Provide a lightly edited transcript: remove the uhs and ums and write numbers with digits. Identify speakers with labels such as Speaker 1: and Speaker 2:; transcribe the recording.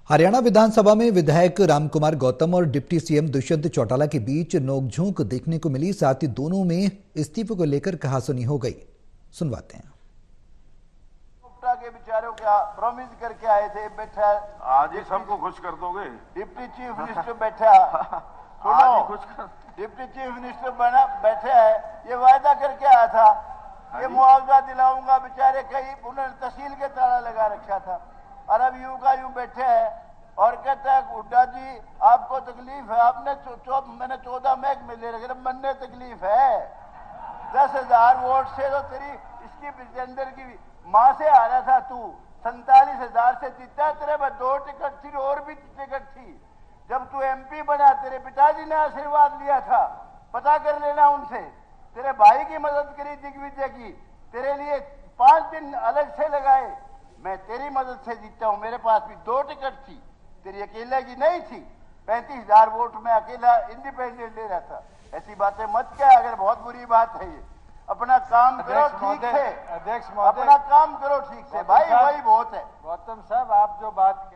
Speaker 1: हरियाणा विधानसभा में विधायक रामकुमार गौतम और डिप्टी सीएम दुष्यंत चौटाला के बीच नोकझोंक देखने को मिली। साथ ही दोनों में इस्तीफे को लेकर कहासुनी हो गई। सुनवाते हैं।
Speaker 2: के बेचारों क्या प्रॉमिस करके आए थे, बैठा
Speaker 3: आज ही सबको खुश कर दोगे।
Speaker 2: डिप्टी चीफ मिनिस्टर बैठा सुनो, डिप्टी चीफ मिनिस्टर बना बैठा है, ये वायदा करके आया था ये मुआवजा दिलाऊंगा। बेचारे कहीं उन्होंने तहसील के ताला लगा रखा था और अब यूं का यूं बैठे हैं और कहता है हुड्डा जी आपको तकलीफ है, आपने मैंने 14 महकमे ले रखे, मनने तकलीफ है। 10,000 वोट से तो तेरी इसकी अंदर की माँ से आ रहा था, तू 47,000 से जीता, तेरे में 2 टिकट थी और भी टिकट थी। जब तू एमपी बना तेरे पिताजी ने आशीर्वाद लिया था, पता कर लेना उनसे। तेरे भाई की मदद करी दिग्विजय की, तेरे लिए 5 दिन अलग से लगाए, मैं तेरी मदद से जीता हूं। मेरे पास भी 2 टिकट थी, तेरी अकेले की नहीं थी। 35,000 वोट में अकेला इंडिपेंडेंट ले रहा था। ऐसी बातें मत क्या, अगर बहुत बुरी बात है ये। अपना काम करो ठीक से,
Speaker 4: अध्यक्ष
Speaker 2: अपना काम करो ठीक से भाई, वही बहुत है।
Speaker 4: गौतम साहब, आप जो बात